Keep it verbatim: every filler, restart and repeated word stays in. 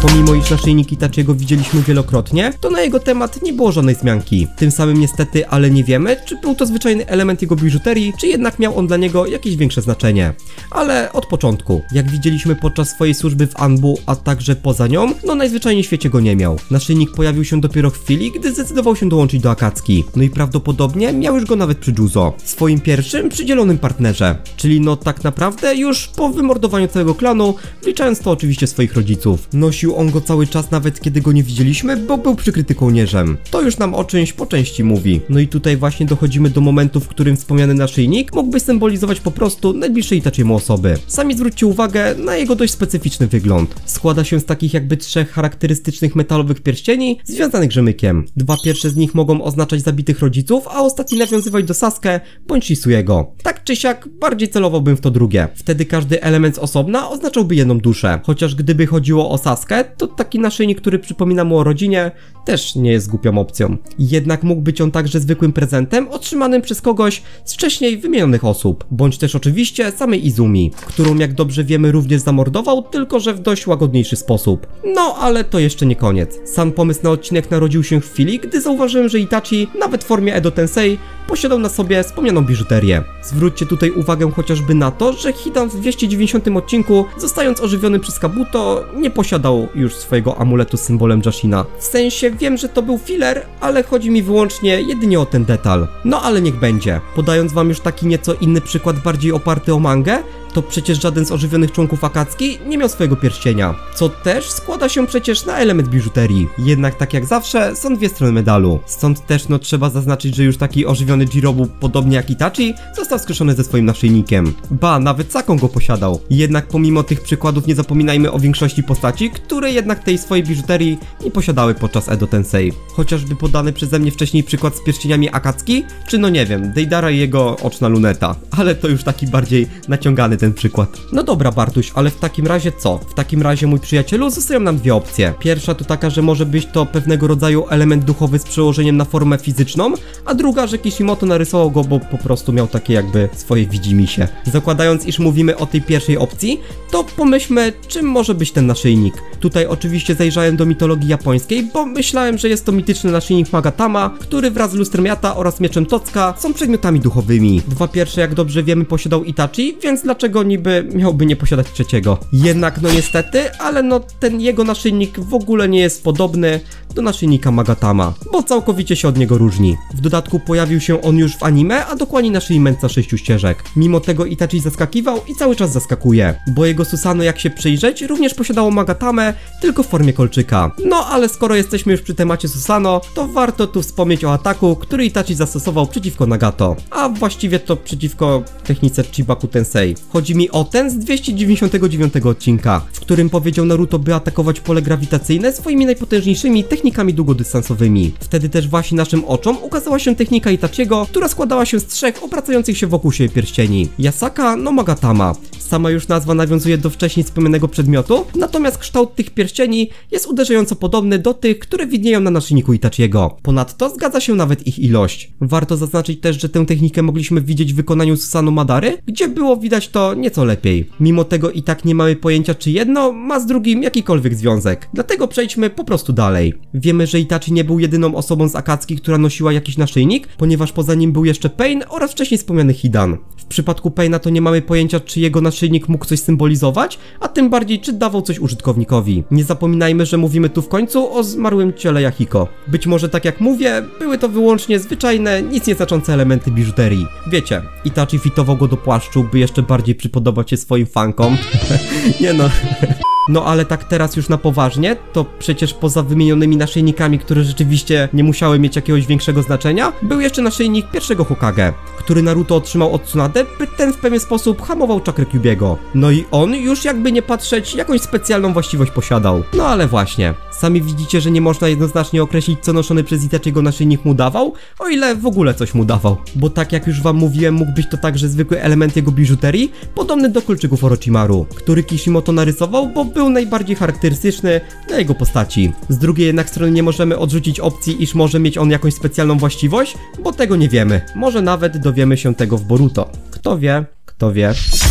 Pomimo iż naszyjnik Itachiego widzieliśmy wielokrotnie, to na jego temat nie było żadnej wzmianki. Tym samym niestety, ale nie wiemy, czy był to zwyczajny element jego biżuterii, czy jednak miał on dla niego jakieś większe znaczenie. Ale od początku, jak widzieliśmy podczas swojej służby w Anbu, a także poza nią, no najzwyczajniej w świecie go nie miał. Naszyjnik pojawił się dopiero w chwili, gdy zdecydował się dołączyć do Akatsuki. No i prawdopodobnie miał już go nawet przy Juzo, swoim pierwszym przydzielonym partnerze. Czyli no tak naprawdę już po wymordowaniu całego klanu, wliczając to oczywiście swoich rodziców. Nosił on go cały czas, nawet kiedy go nie widzieliśmy, bo był przykryty kołnierzem. To już nam o czymś po części mówi. No i tutaj właśnie dochodzimy do momentu, w którym wspomniany naszyjnik mógłby symbolizować po prostu najbliższe Itachiemu osoby. Sami zwróćcie uwagę na jego dość specyficzny wygląd. Składa się z takich jakby trzech charakterystycznych metalowych pierścieni związanych rzemykiem. Dwa pierwsze z nich mogą oznaczać zabitych rodziców, a ostatni nawiązywać do Sasuke bądź Shisuiego. Tak czy siak bardziej celowałbym w to drugie. Wtedy każdy element z osobna oznaczałby jedną duszę. Chociaż gdyby chodziło o Sasuke, to taki naszyjnik, który przypomina mu o rodzinie, też nie jest głupią opcją. Jednak mógł być on także zwykłym prezentem otrzymanym przez kogoś z wcześniej wymienionych osób, bądź też oczywiście samej Izumi, którą jak dobrze wiemy również zamordował, tylko że w dość łagodniejszy sposób. No ale to jeszcze nie koniec. Sam pomysł na odcinek narodził się w chwili, gdy zauważyłem, że Itachi, nawet w formie Edo Tensei, posiadał na sobie wspomnianą biżuterię. Zwróćcie tutaj uwagę chociażby na to, że Hidan w dwieście dziewięćdziesiątym odcinku, zostając ożywiony przez Kabuto, nie posiadał już swojego amuletu z symbolem Jashina. W sensie wiem, że to był filler, ale chodzi mi wyłącznie jedynie o ten detal. No ale niech będzie. Podając wam już taki nieco inny przykład, bardziej oparty o mangę, to przecież żaden z ożywionych członków Akatsuki nie miał swojego pierścienia, co też składa się przecież na element biżuterii. Jednak tak jak zawsze są dwie strony medalu. Stąd też no trzeba zaznaczyć, że już taki ożywiony Jirobu, podobnie jak Itachi, został skrzeszony ze swoim naszyjnikiem. Ba, nawet Sakon go posiadał. Jednak pomimo tych przykładów nie zapominajmy o większości postaci, które jednak tej swojej biżuterii nie posiadały podczas Edo Tensei. Chociażby podany przeze mnie wcześniej przykład z pierścieniami Akatsuki, czy no nie wiem, Deidara i jego oczna luneta. Ale to już taki bardziej naciągany ten przykład. No dobra Bartuś, ale w takim razie co? W takim razie, mój przyjacielu, zostają nam dwie opcje. Pierwsza to taka, że może być to pewnego rodzaju element duchowy z przełożeniem na formę fizyczną, a druga, że Kishimoto narysował go, bo po prostu miał takie jakby swoje widzimisię. Zakładając, iż mówimy o tej pierwszej opcji, to pomyślmy, czym może być ten naszyjnik. Tutaj oczywiście zajrzałem do mitologii japońskiej, bo myślałem, że jest to mityczny naszyjnik Magatama, który wraz z lustrem Yata oraz mieczem Totsuka są przedmiotami duchowymi. Dwa pierwsze, jak dobrze wiemy, posiadał Itachi, więc dlaczego niby miałby nie posiadać trzeciego? Jednak no niestety, ale no ten jego naszyjnik w ogóle nie jest podobny do naszyjnika Magatama, bo całkowicie się od niego różni. W dodatku pojawił się on już w anime, a dokładnie na szyi mędrca sześciu ścieżek. Mimo tego Itachi zaskakiwał i cały czas zaskakuje, bo jego Susanoo, jak się przyjrzeć, również posiadało Magatamę, tylko w formie kolczyka. No ale skoro jesteśmy już przy temacie Susanoo, to warto tu wspomnieć o ataku, który Itachi zastosował przeciwko Nagato, a właściwie to przeciwko technice Chibaku Tensei. Chodzi mi o ten z dwieście dziewięćdziesiątego dziewiątego odcinka, w którym powiedział Naruto, by atakować pole grawitacyjne swoimi najpotężniejszymi technikami długodystansowymi. Wtedy też właśnie naszym oczom ukazała się technika Itachiego, która składała się z trzech obracających się wokół siebie pierścieni. Yasaka no Magatama. Sama już nazwa nawiązuje do wcześniej wspomnianego przedmiotu, natomiast kształt tych pierścieni jest uderzająco podobny do tych, które widnieją na naszyjniku Itachiego. Ponadto zgadza się nawet ich ilość. Warto zaznaczyć też, że tę technikę mogliśmy widzieć w wykonaniu Susanoo Madary, gdzie było widać to nieco lepiej. Mimo tego i tak nie mamy pojęcia, czy jedno ma z drugim jakikolwiek związek. Dlatego przejdźmy po prostu dalej. Wiemy, że Itachi nie był jedyną osobą z Akatsuki, która nosiła jakiś naszyjnik, ponieważ poza nim był jeszcze Pain oraz wcześniej wspomniany Hidan. W przypadku Paina to nie mamy pojęcia, czy jego naszyjnik mógł coś symbolizować, a tym bardziej, czy dawał coś użytkownikowi. Nie zapominajmy, że mówimy tu w końcu o zmarłym ciele Yahiko. Być może, tak jak mówię, były to wyłącznie zwyczajne, nic nieznaczące elementy biżuterii. Wiecie, Itachi fitował go do płaszczu, by jeszcze bardziej przypodobać się swoim fankom. Nie no... No ale tak teraz już na poważnie, to przecież poza wymienionymi naszyjnikami, które rzeczywiście nie musiały mieć jakiegoś większego znaczenia, był jeszcze naszyjnik pierwszego Hokage, który Naruto otrzymał od Tsunade, by ten w pewien sposób hamował czakrę Kyuubiego. No i on już jakby nie patrzeć jakąś specjalną właściwość posiadał. No ale właśnie, sami widzicie, że nie można jednoznacznie określić, co noszony przez Itachiego naszyjnik mu dawał, o ile w ogóle coś mu dawał. Bo tak jak już wam mówiłem, mógł być to także zwykły element jego biżuterii, podobny do kolczyków Orochimaru, który Kishimoto narysował, bo był najbardziej charakterystyczny dla jego postaci. Z drugiej jednak strony nie możemy odrzucić opcji, iż może mieć on jakąś specjalną właściwość, bo tego nie wiemy. Może nawet dowiemy się tego w Boruto. Kto wie, kto wie.